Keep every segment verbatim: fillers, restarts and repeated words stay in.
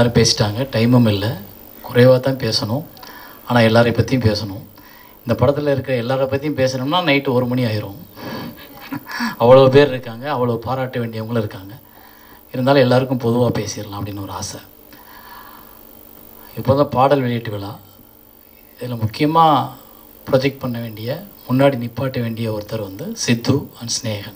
எல்லோரும் பேசிட்டாங்க, டைமும் இல்லை, குறைவாக தான் பேசணும். ஆனால் எல்லாரை பற்றியும் பேசணும். இந்த படத்தில் இருக்கிற எல்லாரை பற்றியும் பேசணும்னா நைட்டு ஒரு மணி ஆயிரும். அவ்வளோ பேர் இருக்காங்க, அவ்வளோ பாராட்ட வேண்டியவங்களும் இருக்காங்க. இருந்தாலும் எல்லாருக்கும் பொதுவாக பேசிடலாம் அப்படின்னு ஒரு ஆசை. இப்போ தான் பாடல் வெளியீட்டு விழா. இதில் முக்கியமாக ப்ரொஜெக்ட் பண்ண வேண்டிய, முன்னாடி நிப்பாட்ட வேண்டிய ஒருத்தர் வந்து சித்து அண்ட் ஸ்னேகன்.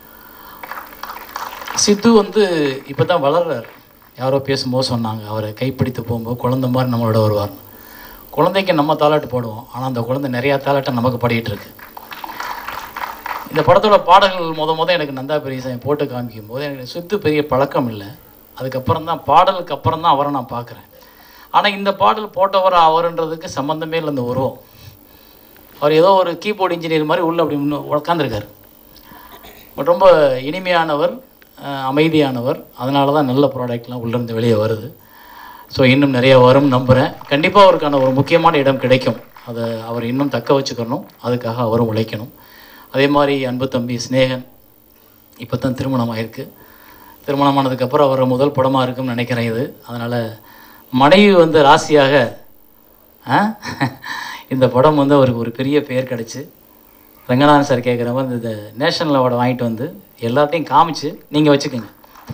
சித்து வந்து இப்போ தான் வளர்றார். யாரோ பேசும்போது சொன்னாங்க, அவரை கைப்பிடித்து போகும்போது குழந்தை மாதிரி நம்மளோட வருவார். குழந்தைக்கு நம்ம தாலாட்டு போடுவோம், ஆனால் அந்த குழந்தை நிறையா தாலாட்டை நமக்கு பாடிட்டு இருக்கு. இந்த படத்தோட பாடல்கள் முத முத எனக்கு நந்தா பெரியசாமி போட்டு காமிக்கும் போது எனக்கு சித்து பெரிய பழக்கம் இல்லை. அதுக்கப்புறம் தான், பாடலுக்கு அப்புறம் தான் அவரை நான் பார்க்குறேன். ஆனால் இந்த பாடல் போட்டவர் அவருன்றதுக்கு சம்மந்தமே இல்லை. இந்த உருவம், அவர் ஏதோ ஒரு கீபோர்டு இன்ஜினியர் மாதிரி உள்ளே அப்படி உட்காந்துருக்கார். பட் ரொம்ப இனிமையானவர், அமைதியானவர். அதனால தான் நல்ல ப்ராடக்ட்லாம் உள்ளேருந்து வெளியே வருது. ஸோ இன்னும் நிறையா வரும் நம்புகிறேன். கண்டிப்பாக அவருக்கான ஒரு முக்கியமான இடம் கிடைக்கும். அதை அவர் இன்னும் தக்க வச்சுக்கணும். அதுக்காக அவரும் உழைக்கணும். அதே மாதிரி அன்பு தம்பி ஸ்னேகன் இப்போ தான் திருமணம் ஆயிருக்கு. திருமணமானதுக்கப்புறம் அவர் முதல் படமாக இருக்குன்னு நினைக்கிறேன் இது. அதனால் மனைவி வந்து ராசியாக இந்த படம் வந்து அவருக்கு ஒரு பெரிய பெயர் கிடச்சி, ரங்கநாதன் சார் கேட்குற மாதிரி இந்த நேஷனல் அவார்டை வாங்கிட்டு வந்து எல்லாத்தையும் காமிச்சு நீங்கள் வச்சுக்கோங்க.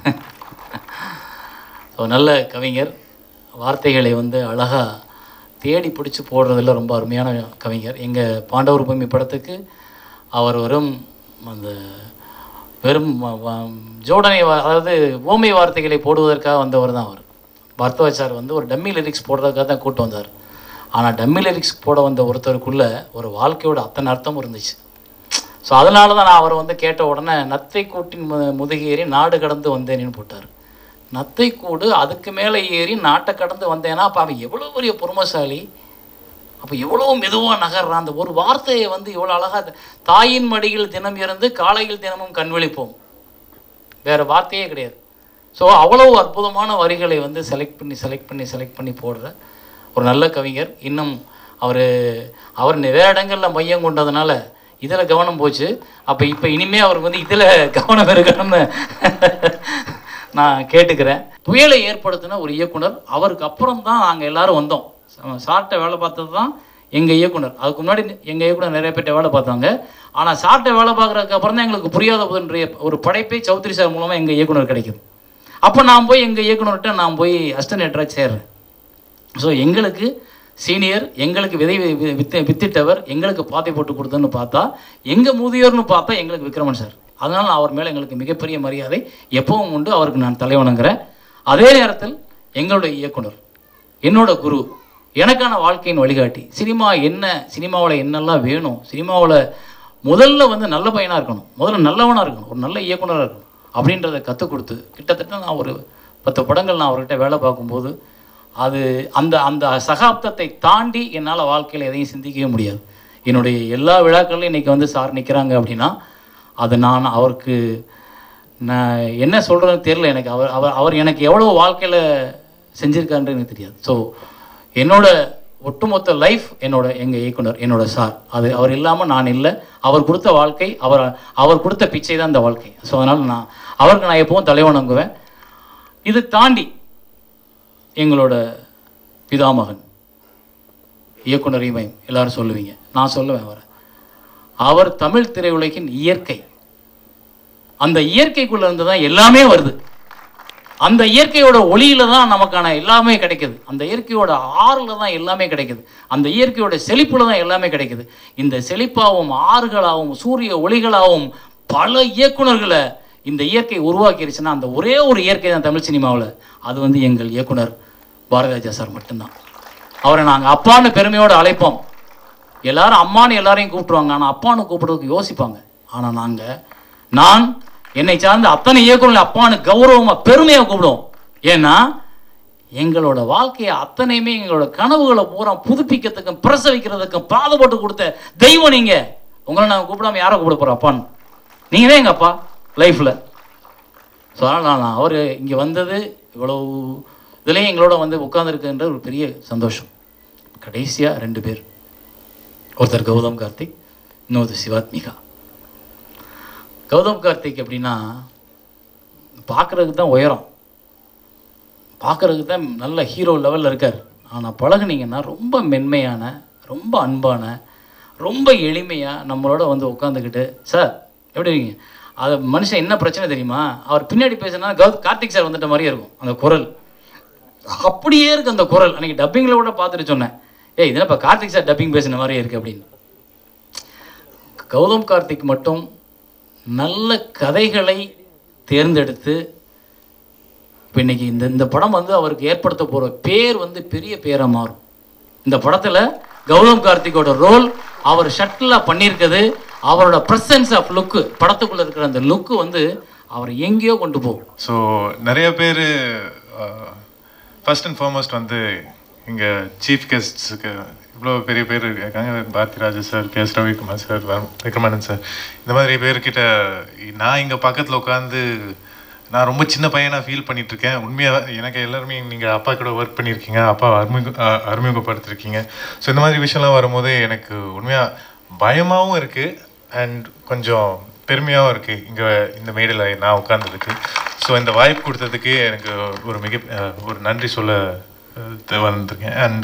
ஸோ நல்ல கவிஞர், வார்த்தைகளை வந்து அழகாக தேடி பிடிச்சி போடுறதில் ரொம்ப அருமையான கவிஞர். எங்கள் பாண்டவர் பூமி படத்துக்கு அவர் வெறும் அந்த வெறும் ஜோடனை, அதாவது ஓமை வார்த்தைகளை போடுவதற்காக வந்தவர் தான் அவர். பரத்வாஜ் வந்து ஒரு டம்மி லிரிக்ஸ் போடுறதுக்காக தான் கூட்டு வந்தார். ஆனால் டம்மி லிரிக்ஸ் போட வந்த ஒருத்தருக்குள்ளே ஒரு வாழ்க்கையோட அத்தனை அர்த்தமும் இருந்துச்சு. ஸோ அதனால தான் நான் அவரை வந்து கேட்ட உடனே நத்தை கூட்டின் மு முதுகேறி நாடு கடந்து வந்தேன்னு போட்டார். நத்தை கூடு அதுக்கு மேலே ஏறி நாட்டை கடந்து வந்தேன்னா அப்போ அவன் எவ்வளோ பெரிய பொறுமைசாலி, அப்போ எவ்வளோ மெதுவாக நகர்றான். அந்த ஒரு வார்த்தையை வந்து இவ்வளோ அழகாக, தாயின் மடியில் தினம் இருந்து காலையில் தினமும் கண்விழிப்போம், வேறு வார்த்தையே கிடையாது. ஸோ அவ்வளோ அற்புதமான வரிகளை வந்து செலக்ட் பண்ணி செலக்ட் பண்ணி செலக்ட் பண்ணி போடுற ஒரு நல்ல கவிஞர். இன்னும் அவர் அவர் வேறு இடங்களில் மையம் கொண்டதுனால இதில் கவனம் போச்சு. அப்போ இப்போ இனிமேல் அவருக்கு வந்து இதில் கவனம் இருக்கணும்னு நான் கேட்டுக்கிறேன். புயலை ஏற்படுத்தின ஒரு இயக்குனர். அவருக்கு அப்புறம் தான் நாங்கள் எல்லோரும் வந்தோம். சார்ட்டை வேலை பார்த்தது தான் எங்கள் இயக்குனர். அதுக்கு முன்னாடி எங்கள் இயக்குனர் நிறைய பேர்ட்ட வேலை பார்த்தாங்க. ஆனால் சார்ட்டை வேலை பார்க்குறதுக்கு அப்புறம் தான் எங்களுக்கு புரியாத போதுன்ற ஒரு படைப்பை சௌத்ரி சார் மூலமாக எங்கள் இயக்குனர் கிடைக்குது. அப்போ நான் போய் எங்கள் இயக்குனர்கிட்ட நான் போய் அசிஸ்டன்ட் எடிட்டராக சேர்றேன். ஸோ எங்களுக்கு சீனியர், எங்களுக்கு விதை வித்து வித்திட்டவர், எங்களுக்கு பாதை போட்டு கொடுத்தோன்னு பார்த்தா எங்கள் முதியோர்னு பார்த்தா எங்களுக்கு விக்ரமன் சார். அதனால் அவர் மேலே எங்களுக்கு மிகப்பெரிய மரியாதை எப்பவும் உண்டு. அவருக்கு நான் தலைவணங்குறேன். அதே நேரத்தில் எங்களுடைய இயக்குனர், என்னோட குரு, எனக்கான வாழ்க்கையின் வழிகாட்டி. சினிமா என்ன, சினிமாவில் என்னெல்லாம் வேணும், சினிமாவில் முதல்ல வந்து நல்ல பையனாக இருக்கணும், முதல்ல நல்லவனாக இருக்கணும், ஒரு நல்ல இயக்குனராக இருக்கணும் அப்படின்றத கற்றுக் கொடுத்து கிட்டத்தட்ட நான் ஒரு பத்து படங்கள் நான் அவர்கிட்ட வேலை பார்க்கும்போது அது அந்த அந்த சகாப்தத்தை தாண்டி என்னால் வாழ்க்கையில் எதையும் சிந்திக்கவே முடியாது. என்னுடைய எல்லா விழாக்கள்லையும் இன்றைக்கி வந்து சார் நிற்கிறாங்க அப்படின்னா அது நான் அவருக்கு நான் என்ன சொல்கிறதுன்னு தெரியல. எனக்கு அவர் அவர் அவர் எனக்கு எவ்வளோ வாழ்க்கையில் செஞ்சுருக்காருன்னு எனக்கு தெரியாது. ஸோ என்னோட ஒட்டுமொத்த லைஃப் என்னோட எங்கள் இயக்குனர், என்னோட சார். அது அவர் இல்லாமல் நான் இல்லை. அவர் கொடுத்த வாழ்க்கை, அவர் அவர் கொடுத்த பிச்சை தான் இந்த வாழ்க்கை. ஸோ அதனால் நான் அவருக்கு நான் எப்பவும் தலைவணங்குவேன். இது தாண்டி எங்களோட பிதாமகன் இயக்குனர் இமயம் எல்லாரும் சொல்லுவீங்க, நான் சொல்லுவேன் அவரை. அவர் தமிழ் திரையுலகின் இயற்கை. அந்த இயற்கைக்குள்ள இருந்து தான் எல்லாமே வருது. அந்த இயற்கையோட ஒளியில தான் நமக்கான எல்லாமே கிடைக்குது. அந்த இயற்கையோட ஆறுல தான் எல்லாமே கிடைக்குது. அந்த இயற்கையோட செழிப்புல தான் எல்லாமே கிடைக்குது. இந்த செழிப்பாகவும் ஆறுகளாகவும் சூரிய ஒளிகளாகவும் பல இயக்குனர்களை இந்த இயற்கை உருவாக்கிருச்சுன்னா அந்த ஒரே ஒரு இயற்கை தான் தமிழ் சினிமாவில். அது வந்து எங்கள் இயக்குனர் பாரதிராஜா சார் மட்டும்தான். அவரை நாங்கள் அப்பான்னு பெருமையோடு அழைப்போம். எல்லாரும் அம்மானு எல்லாரையும் கூப்பிடுவாங்க, ஆனால் அப்பான்னு கூப்பிடுறதுக்கு யோசிப்பாங்க. ஆனால் நாங்கள் நான் என்னை சார்ந்த அத்தனை இயக்குனர்கள் அப்பான்னு கௌரவமாக பெருமையாக கூப்பிடுவோம். ஏன்னா எங்களோட வாழ்க்கையை அத்தனையுமே எங்களோட கனவுகளை பூரா புதுப்பிக்கிறதுக்கும் பிரசவிக்கிறதுக்கும் பாதப்பட்டு கொடுத்த தெய்வம் நீங்கள். உங்களை நாங்கள் கூப்பிடாம யாரை கூப்பிட போகிறோம் அப்பான்னு? நீங்கள் தான் எங்கள் அப்பா லைஃப்பில். ஸோ அதனால் நான் அவர் இங்கே வந்தது இவ்வளோ இதுலேயும் எங்களோட வந்து உட்காந்துருக்குன்ற ஒரு பெரிய சந்தோஷம். கடைசியாக ரெண்டு பேர், ஒருத்தர் கௌதம் கார்த்திக், இன்னொரு சிவாத்மிகா. கௌதம் கார்த்திக் அப்படின்னா பார்க்குறதுக்கு தான் உயரம், பார்க்குறதுக்கு தான் நல்ல ஹீரோ லெவலில் இருக்கார். ஆனால் பழகுனீங்கன்னா ரொம்ப மென்மையான, ரொம்ப அன்பான, ரொம்ப எளிமையாக நம்மளோட வந்து உட்காந்துக்கிட்டு, சார் எப்படி இருக்கீங்க, அது மனுஷன் என்ன பிரச்சனை தெரியுமா, அவர் பின்னாடி பேசுனா கௌ கார்த்திக் சார் வந்துட்ட மாதிரியே இருக்கும் அந்த குரல், அப்படியே இருக்குது அந்த குரல். அன்றைக்கி டப்பிங்கில் கூட பார்த்துட்டு சொன்னேன், ஏய் இதெல்லாம் இப்போ கார்த்திக் சார் டப்பிங் பேசுன மாதிரியே இருக்குது அப்படின்னு. கௌதம் கார்த்திக் மட்டும் நல்ல கதைகளை தேர்ந்தெடுத்து இப்போ இன்றைக்கி இந்த இந்த படம் வந்து அவருக்கு ஏற்படுத்த போகிற பேர் வந்து பெரிய பேராக மாறும். இந்த படத்தில் கௌதம் கார்த்திக்கோட ரோல் அவர் ஷட்டிலாக பண்ணியிருக்குது, அவரோட ப்ரெசன்ஸ் ஆஃப் லுக்கு, படத்துக்குள்ளே இருக்கிற அந்த லுக்கு வந்து அவர் எங்கேயோ கொண்டு போகும். ஸோ நிறைய பேர் ஃபர்ஸ்ட் அண்ட் ஃபார்மோஸ்ட் வந்து இங்கே சீஃப் கெஸ்ட்ஸுக்கு இவ்வளோ பெரிய பேர் இருக்காங்க, Bharathiraja sir, K S Ravikumar sir, Vikramanand sir, இந்த மாதிரி பேர்கிட்ட நான் இங்கே பக்கத்தில் உட்காந்து நான் ரொம்ப சின்ன பையனாக ஃபீல் பண்ணிகிட்ருக்கேன். உண்மையாக எனக்கு எல்லாருமே நீங்கள் அப்பா கூட ஒர்க் பண்ணியிருக்கீங்க, அப்பா அறிமுக அறிமுகப்படுத்திருக்கீங்க. ஸோ இந்த மாதிரி விஷயம்லாம் வரும்போது எனக்கு உண்மையாக பயமாகவும் இருக்குது அண்ட் கொஞ்சம் பெருமையாகவும் இருக்குது இங்கே இந்த மேடையில் நான் உட்கார்ந்ததுக்கு. ஸோ இந்த வாய்ப்பு கொடுத்ததுக்கு எனக்கு ஒரு மிக ஒரு நன்றி சொல்ல வந்திருக்கேன். அண்ட்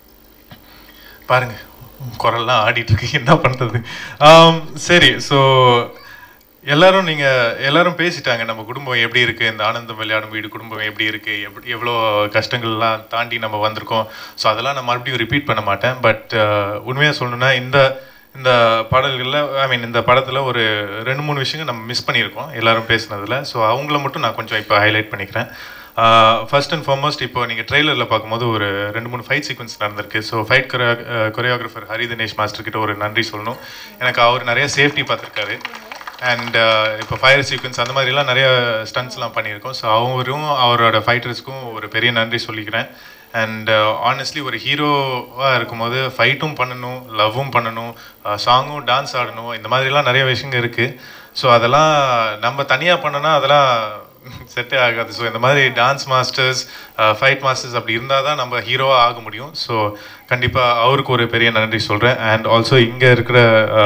பாருங்கள் குரல்லாம் ஆடிட்டுருக்கு, என்ன பண்ணுறது. சரி, ஸோ எல்லாரும் நீங்கள் எல்லாரும் பேசிட்டாங்க நம்ம குடும்பம் எப்படி இருக்குது, இந்த ஆனந்தம் விளையாடும் வீடு குடும்பம் எப்படி இருக்குது, எப்படி எவ்வளோ கஷ்டங்கள்லாம் தாண்டி நம்ம வந்திருக்கோம். ஸோ அதெல்லாம் நான் மறுபடியும் ரிப்பீட் பண்ண மாட்டேன். பட் உண்மையாக சொல்லணுன்னா இந்த இந்த பாடல்களில் ஐ மீன் இந்த படத்தில் ஒரு ரெண்டு மூணு விஷயங்கள் நம்ம மிஸ் பண்ணியிருக்கோம் எல்லாரும் பேசுனதில். ஸோ அவங்கள மட்டும் நான் கொஞ்சம் இப்போ ஹைலைட் பண்ணிக்கிறேன். ஃபர்ஸ்ட் அண்ட் ஃபார்மோஸ்ட் இப்போ நீங்கள் ட்ரெய்லரில் பார்க்கும்போது ஒரு ரெண்டு மூணு ஃபைட் சீக்வன்ஸ் நடந்திருக்கு. ஸோ ஃபைட் கொரியா கொரியோகிராஃபர் ஹரி தினேஷ் மாஸ்டர் கிட்ட ஒரு நன்றி சொல்லணும். எனக்கு அவர் நிறைய சேஃப்டி பார்த்துருக்காரு. அண்ட் இப்போ ஃபயர் சீக்வன்ஸ் அந்த மாதிரிலாம் நிறைய ஸ்டன்ட்ஸ்லாம் பண்ணியிருக்கோம். ஸோ அவரும் அவரோட ஃபைட்டர்ஸ்க்கும் ஒரு பெரிய நன்றி சொல்லிக்கிறேன். அண்ட் ஆனஸ்ட்லி ஒரு ஹீரோவாக இருக்கும்போது ஃபைட்டும் பண்ணணும், லவ்வும் பண்ணணும், சாங்கும் டான்ஸ் ஆடணும், இந்த மாதிரிலாம் நிறைய விஷயங்கள் இருக்குது. ஸோ அதெல்லாம் நம்ம தனியாக பண்ணோன்னா அதெல்லாம் செட்டே ஆகாது. ஸோ இந்த மாதிரி டான்ஸ் மாஸ்டர்ஸ், ஃபைட் மாஸ்டர்ஸ் அப்படி இருந்தால் தான் நம்ம ஹீரோவாக ஆக முடியும். ஸோ கண்டிப்பாக அவருக்கு ஒரு பெரிய நன்றி சொல்கிறேன். அண்ட் ஆல்சோ இங்கே இருக்கிற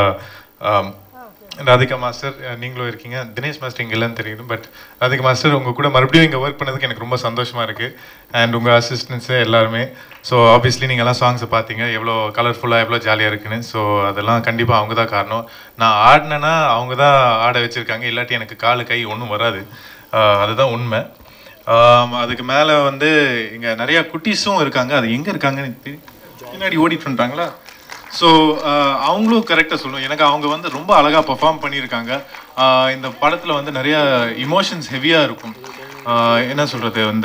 ராதிகா மாஸ்டர், நீங்களும் இருக்கீங்க, தினேஷ் மாஸ்டர் இங்கே இல்லைன்னு தெரியுது. பட் ராதிகா மாஸ்டர் உங்கள் கூட மறுபடியும் இங்கே ஒர்க் பண்ணதுக்கு எனக்கு ரொம்ப சந்தோஷமாக இருக்குது. அண்ட் உங்கள் அசிஸ்டன்ஸு எல்லாருமே. ஸோ ஆப்வியஸ்லி நீங்கள்லாம் சாங்ஸை பார்த்தீங்க எவ்வளோ கலர்ஃபுல்லாக எவ்வளோ ஜாலியாக இருக்குன்னு. ஸோ அதெல்லாம் கண்டிப்பாக அவங்க தான் காரணம். நான் ஆடினேன்னா அவங்க தான் ஆட வச்சுருக்காங்க, இல்லாட்டி எனக்கு காலு கை ஒன்றும் வராது. அதுதான் உண்மை. அதுக்கு மேலே வந்து இங்கே நிறையா குட்டீஸும் இருக்காங்க. அது எங்கே இருக்காங்கன்னு பின்னாடி ஓடிட்டு வந்துட்டாங்களா? ஸோ அவங்களும் கரெக்டாக சொல்லணும். எனக்கு அவங்க வந்து ரொம்ப அழகாக பர்ஃபார்ம் பண்ணியிருக்காங்க. இந்த படத்தில் வந்து நிறையா இமோஷன்ஸ் ஹெவியாக இருக்கும். என்ன சொல்கிறது, இந்த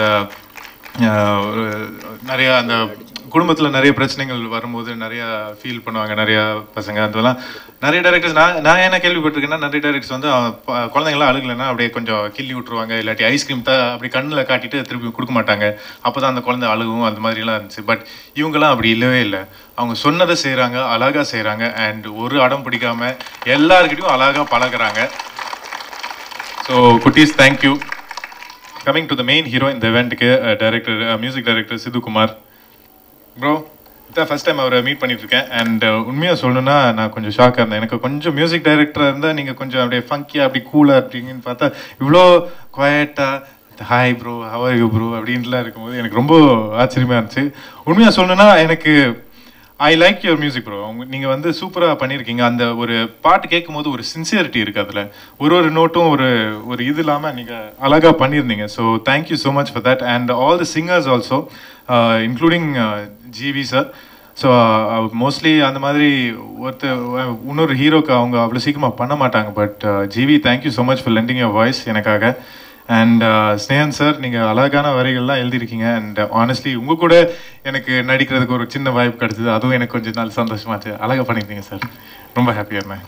நிறையா அந்த குடும்பத்தில் நிறைய பிரச்சனைகள் வரும்போது நிறையா ஃபீல் பண்ணுவாங்க நிறையா பசங்க. அதெல்லாம் நிறைய டேரக்டர்ஸ் நான் நான் என்ன கேள்விப்பட்டிருக்கேன்னா, நிறைய டேரக்டர்ஸ் வந்து குழந்தைங்களாம் அழுகலைன்னா அப்படியே கொஞ்சம் கிள்ளி விட்டுருவாங்க, இல்லாட்டி ஐஸ்கிரீம் தான் அப்படி கண்ணில் காட்டிட்டு திருப்பி கொடுக்க மாட்டாங்க, அப்போ தான் அந்த குழந்தை அழுகும், அந்த மாதிரிலாம் இருந்துச்சு. பட் இவங்கெல்லாம் அப்படி இல்லவே இல்லை. அவங்க சொன்னதை செய்கிறாங்க, அழகாக செய்கிறாங்க. அண்ட் ஒரு அடம் பிடிக்காம எல்லாருக்கிட்டையும் அழகாக பழகுறாங்க. ஸோ குட்டீஸ், thank you. Coming to the main hero இந்த இவெண்ட்டுக்கு, director music director Sidhu Kumar bro. இதான் ஃபஸ்ட் டைம் அவரை மீட் பண்ணிட்டுருக்கேன். அண்ட் உண்மையாக சொல்லணுன்னா நான் கொஞ்சம் ஷாக்காக இருந்தேன். எனக்கு கொஞ்சம் மியூசிக் டைரக்டராக இருந்தால் நீங்கள் கொஞ்சம் அப்படியே ஃபங்கியாக அப்படி கூலாக இருப்பீங்கன்னு பார்த்தா இவ்வளோ குவாய்ட்டாக hi bro, how are you bro அப்படின்ட்டுலாம் இருக்கும்போது எனக்கு ரொம்ப ஆச்சரியமாக இருந்துச்சு. உண்மையாக சொல்லணுன்னா எனக்கு I like your music bro. அவங்க நீங்கள் வந்து சூப்பராக பண்ணியிருக்கீங்க. அந்த ஒரு பாட்டு கேட்கும் போது ஒரு சின்சியரிட்டி இருக்குது அதில். ஒரு ஒரு நோட்டும் ஒரு ஒரு இது இல்லாமல் நீங்கள் அழகாக பண்ணியிருந்தீங்க. So thank you so much for that. And all the singers also including GV sir. So mostly அந்த மாதிரி ஒருத்தர் இன்னொரு ஹீரோக்கு அவங்க அவ்வளோ சீக்கிரமாக பண்ண மாட்டாங்க. But GV, thank you so much for lending your voice எனக்காக. அண்ட் ஸ்னேகன் சார், நீங்கள் அழகான வரிகள்லாம் எழுதியிருக்கீங்க. அண்ட் ஆனஸ்ட்லி உங்கள் கூட எனக்கு நடிக்கிறதுக்கு ஒரு சின்ன வாய்ப்பு கிடச்சிது, அதுவும் எனக்கு கொஞ்சம் நாள் சந்தோஷமாச்சு. அழகாக பண்ணியிருந்தீங்க சார், ரொம்ப ஹாப்பியாக இருந்தேன்.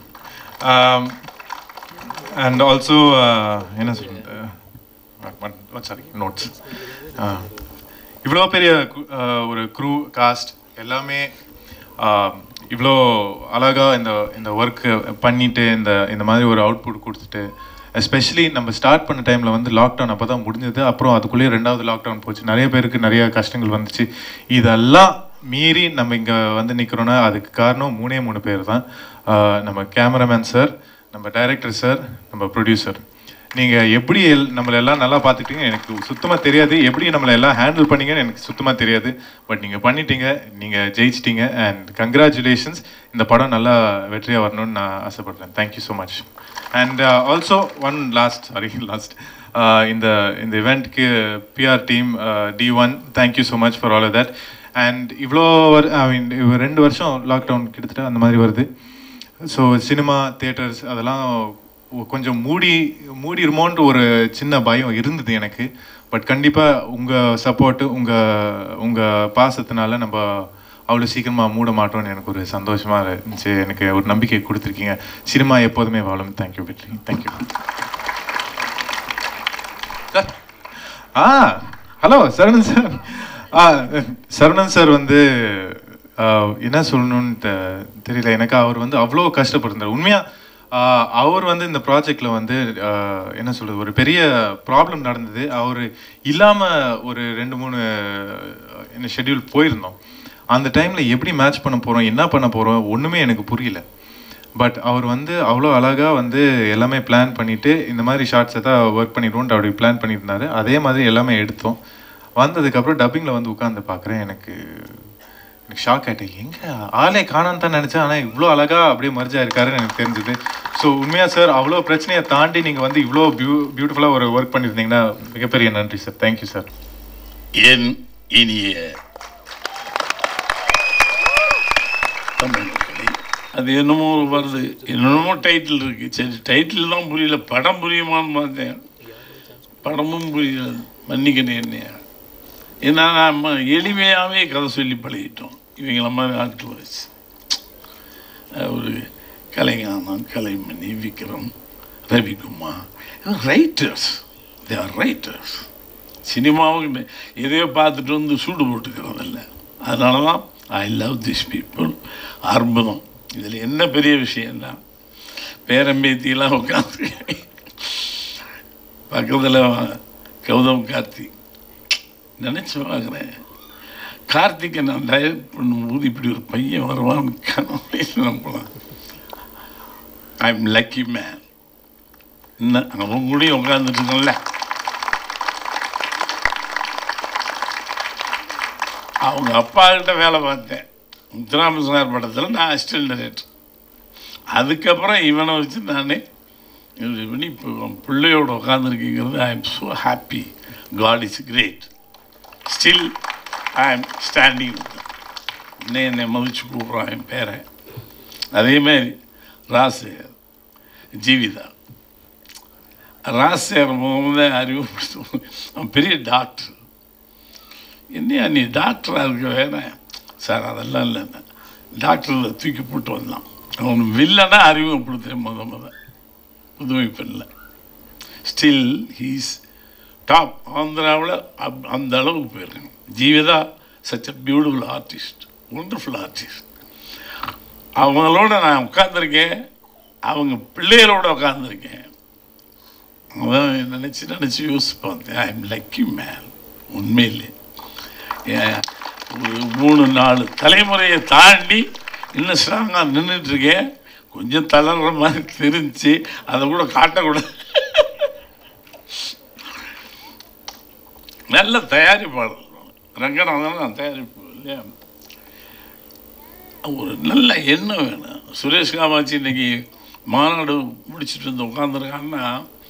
அண்ட் ஆல்சோ என்ன சொல்லுங்கள், சாரி நோட்ஸ், இவ்வளோ பெரிய ஒரு க்ரூ காஸ்ட் எல்லாமே இவ்வளோ அழகாக இந்த இந்த ஒர்க்கு பண்ணிவிட்டு இந்த இந்த மாதிரி ஒரு அவுட்புட் கொடுத்துட்டு, எஸ்பெஷலி நம்ம ஸ்டார்ட் பண்ண டைமில் வந்து லாக்டவுன் அப்போ தான் முடிஞ்சது. அப்புறம் அதுக்குள்ளேயே ரெண்டாவது லாக்டவுன் போச்சு, நிறைய பேருக்கு நிறைய கஷ்டங்கள் வந்துச்சு. இதெல்லாம் மீறி நம்ம இங்கே வந்து நிற்கிறோன்னா அதுக்கு காரணம் மூணே மூணு பேர் தான். நம்ம கேமராமேன் சார், நம்ம டைரக்டர் சார், நம்ம ப்ரொடியூசர். நீங்கள் எப்படி எல் நம்மளை எல்லாம் நல்லா பார்த்துட்டீங்க எனக்கு சுத்தமாக தெரியாது, எப்படி நம்மளை எல்லாம் ஹேண்டில் பண்ணீங்கன்னு எனக்கு சுத்தமாக தெரியாது. பட் நீங்கள் பண்ணிட்டீங்க, நீங்கள் ஜெயிச்சிட்டீங்க. And congratulations. இந்த படம் நல்லா வெற்றியாக வரணும்னு நான் ஆசைப்படுறேன். Thank you so much. And also one last sorry last இந்த இந்த இவெண்ட்க்கு PR team D one thank you so much for all of that. And இவ்வளோ ஐ மீன் ரெண்டு வருஷம் லாக்டவுன் கிட்டத்தட்ட அந்த மாதிரி வருது. ஸோ சினிமா தியேட்டர்ஸ் அதெல்லாம் கொஞ்சம் மூடி மூடிருமோன்ற ஒரு சின்ன பயம் இருந்தது எனக்கு. பட் கண்டிப்பாக உங்கள் சப்போர்ட்டு உங்கள் உங்கள் பாசத்தினால நம்ம அவ்வளோ சீக்கிரமாக மூட மாட்டோம்னு எனக்கு ஒரு சந்தோஷமாக இருந்துச்சு. எனக்கு ஒரு நம்பிக்கை கொடுத்துருக்கீங்க. சினிமா எப்போதுமே வாழும். தேங்க்யூ வெற்றி. Thank you. Ah hello Saravanan sir. ஆ சரவணன் சார் வந்து என்ன சொல்லணும்னு தெரியல எனக்கு. அவர் வந்து அவ்வளோ கஷ்டப்பட்டிருந்தார் உண்மையாக. அவர் வந்து இந்த ப்ராஜெக்டில் வந்து என்ன சொல்கிறது, ஒரு பெரிய ப்ராப்ளம் நடந்தது. அவர் இல்லாமல் ஒரு ரெண்டு மூணு என்ன ஷெட்யூல் போயிருந்தோம். அந்த டைமில் எப்படி மேட்ச் பண்ண போகிறோம், என்ன பண்ண போகிறோம் ஒன்றுமே எனக்கு புரியல. பட் அவர் வந்து அவ்வளோ அழகாக வந்து எல்லாமே பிளான் பண்ணிவிட்டு இந்த மாதிரி ஷார்ட்ஸை தான் ஒர்க் பண்ணிடுவோன்ட்டு அப்படி பிளான் பண்ணியிருந்தாரு. அதே மாதிரி எல்லாமே எடுத்தோம். வந்ததுக்கப்புறம் டப்பிங்கில் வந்து உட்காந்து பார்க்குறேன். எனக்கு எனக்கு ஷாக் ஆகிட்டேன். எங்கே ஆளே காணான்னு தான் நினச்சேன். ஆனால் இவ்வளோ அழகாக அப்படியே மர்ஜா இருக்காருன்னு எனக்கு தெரிஞ்சுது. ஸோ உண்மையாக சார் அவ்வளோ பிரச்சனையை தாண்டி நீங்கள் வந்து இவ்வளோ பியூ பியூட்டிஃபுல்லாக ஒரு ஒர்க் பண்ணியிருந்தீங்கன்னா மிகப்பெரிய நன்றி சார். Thank you sir. என் இனிய தமிழர்களே, அது என்னமோ வருது, என்னென்னமோ டைட்டில் இருக்குது. சரி டைட்டில் தான் புரியல, படம் புரியுமான்னு பார்த்தேன். படமும் புரியல, மன்னிக்கணும் என்னையா. ஏன்னா நம்ம எளிமையாகவே கதை சொல்லி பழகிட்டோம் இவங்கள மாதிரி ஆட்கள் வச்சு. ஒரு Kalaignanam, Kalaimani, Vikram, Ravikumar, writers. They are writers. சினிமாவுக்கு எதையோ பார்த்துட்டு வந்து சூடு போட்டுக்கிறதில்ல. அதனால தான் ஐ லவ் திஸ் பீப்புள். அற்புதம். இதில் என்ன பெரிய விஷயம்னா பேரம்பேத்தியெல்லாம் உட்காந்து பக்கத்தில் கௌதம் கார்த்திக் நினச்சி பார்க்குறேன். கார்த்திகை நான் டைரக்ட் பண்ணும்போது இப்படி ஒரு பையன் வருவான்னு கனவுல நம்பலாம். I am lucky man. என்ன அவங்க கூட உட்காந்துட்டு இருக்கோம்ல, அவங்க அப்பா கிட்ட வேலை பார்த்தேன். முத்துராமசார் படத்தில் நான் அசிஸ்டன்ட் டைரக்டர். அதுக்கப்புறம் இவனை வச்சு நானே இவனி இப்போ பிள்ளையோட உட்காந்துருக்கீங்கிறது I am so happy. God is great. Still I am standing. இன்னும் என்னை மதிச்சு கூப்பிட்றான் என் பேரை. அதேமாதிரி ராசேர் ஜீவிதா. ராசேர் போகும்போது அறிவுப்படுத்தும். அவன் பெரிய டாக்டர். என்னையா நீ டாக்டராக இருக்க வேணாம் சார். அதெல்லாம் இல்லைண்ணா, டாக்டரில் தூக்கி போட்டு வந்தான். அவன் வில்லனா அறிமுகப்படுத்துகிறேன் முத முத புதுமை பெண்ணில். Still he's top. ஆந்திராவில் அப் அந்த அளவுக்கு போயிருக்காங்க. Jeevitha such a beautiful artist, wonderful artist. அவங்களோட நான் உட்காந்துருக்கேன், அவங்க பிள்ளைகளோட உட்காந்துருக்கேன். அதான் நினச்சி நினச்சி யோசிச்சு பார்த்தேன். I am lucky man. உண்மையிலே ஒரு மூணு நாலு தலைமுறையை தாண்டி இன்னும் ஸ்ட்ராங்காக நின்றுட்டுருக்கேன். கொஞ்சம் தளர்ற மாதிரி தெரிஞ்சு அதை கூட காட்டக்கூடாது. நல்ல தயாரிப்பாளர் ரங்கநாதன். நான் தயாரிப்பு இல்லையா, ஒரு நல்ல எண்ணம் வேணும். சுரேஷ் காமாட்சி இன்னைக்கு மாநாடு முடிச்சுட்டு வந்து உட்காந்துருக்கான்னா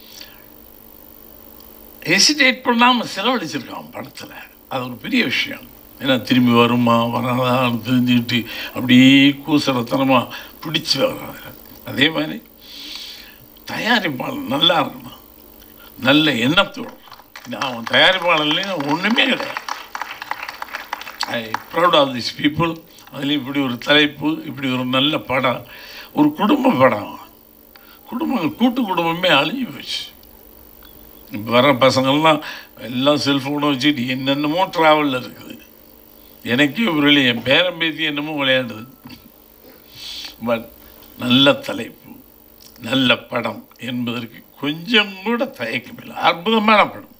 ஹெசிடேட் பண்ணாமல் செலவழிச்சிருக்கான் படத்தில். அது ஒரு பெரிய விஷயம். ஏன்னா திரும்பி வருமா வராதான்னு தெரிஞ்சுக்கிட்டு அப்படியே கூசரத்தனமாக பிடிச்சி வர்றாங்க. அதே மாதிரி தயாரிப்பாளர் நல்லா இருக்கணும், நல்ல எண்ணத்தோடு. அவன் தயாரிப்பாளர்லேயும் ஒன்றுமே கிடையாது. I proud of this people. அதுலேயும் இப்படி ஒரு தலைப்பு, இப்படி ஒரு நல்ல படம், ஒரு குடும்ப படம். குடும்பம் கூட்டு குடும்பமே அழிஞ்சு போச்சு. இப்போ வர பசங்கள்லாம் எல்லாம் செல்ஃபோனை வச்சுக்கிட்டு என்னென்னமோ ட்ராவலில் இருக்குது. எனக்கே ஒரு என் பேரம்பேத்தி என்னமோ விளையாடுது. பட் நல்ல தலைப்பு, நல்ல படம் என்பதற்கு கொஞ்சம் கூட தயக்கமில்லை. அற்புதமான படம்,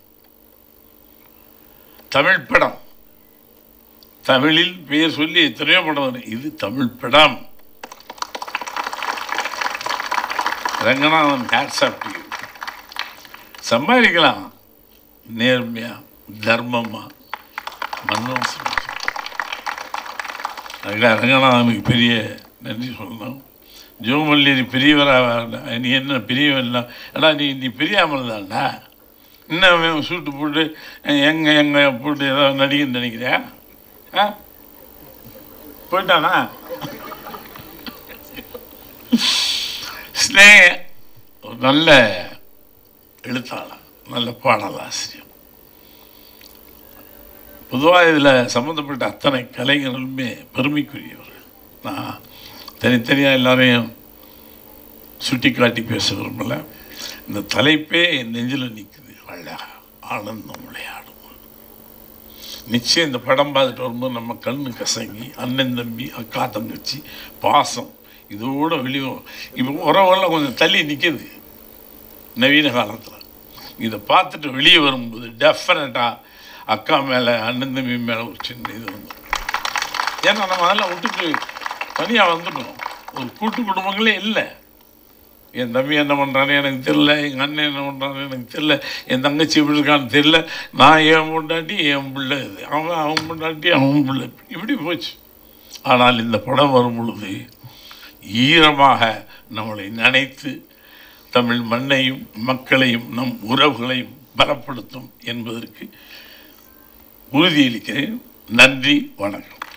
தமிழ் படம். தமிழில் பெயர் சொல்லி எத்தனையோ படம் வரும். இது தமிழ் படம். Ranganathan hats off to you. சம்பாதிக்கலாம் நேர்மையாக தர்மமாக மன்னம் செஞ்சு. அதுக்காக ரங்கநாதனுக்கு பெரிய நன்றி சொல்லணும். ஜோமல்லி நீ பெரியவராக நீ என்ன பெரியவன் ஏடா நீ நீ பெரியாமல் தான்டா இன்னும் சூட்டு போட்டு எங்கே எங்கே போட்டு ஏதாவது நடிகன்னு நினைக்கிறியா? ஆ போயிட்டானா? ஸ்னேக ஒரு நல்ல எழுத்தாளர், நல்ல பாடலாசிரியர். பொதுவாக இதில் சம்மந்தப்பட்ட அத்தனை கலைஞர்களுமே பெருமைக்குரியவர். நான் தனித்தனியாக எல்லாரையும் சுட்டி காட்டி பேச விரும்பல. இந்த தலைப்பே என் நெஞ்சில் நிற்குது. அழகா ஆனந்தம் விளையாடும். நிச்சயம் இந்த படம் பார்த்துட்டு வரும்போது நம்ம கண்ணு கசங்கி அண்ணன் தம்பி அக்கா தங்கச்சி பாசம் இதோட வெளியே இப்போ உறவெல்லாம் கொஞ்சம் தள்ளி நிற்கிது நவீன காலத்தில். இதை பார்த்துட்டு வெளியே வரும்போது டெஃபினட்டாக அக்கா மேலே அண்ணன் தம்பி மேலே ஒரு சின்ன இது வந்து, ஏன்னா நம்ம அதெல்லாம் விட்டுட்டு தனியாக வந்துட்டோம். ஒரு கூட்டு குடும்பங்களே இல்லை. என் தம்பி என்ன பண்ணுறான்னு எனக்கு தெரில, எங்கள் அண்ணன் என்ன பண்ணுறான்னு எனக்கு தெரில, என் தங்கச்சி எப்படி இருக்கான்னு தெரில, நான் என் பொண்டாட்டி என் பிள்ளை இது, அவன் அவன் பொண்டாட்டி அவன் பிள்ளை, இப்படி போச்சு. ஆனால் இந்த படம் வரும் பொழுது ஈரமாக நம்மளை நினைத்து தமிழ் மண்ணையும் மக்களையும் நம் உறவுகளையும் பலப்படுத்தும் என்பதற்கு உறுதியளிக்கிறேன். நன்றி, வணக்கம்.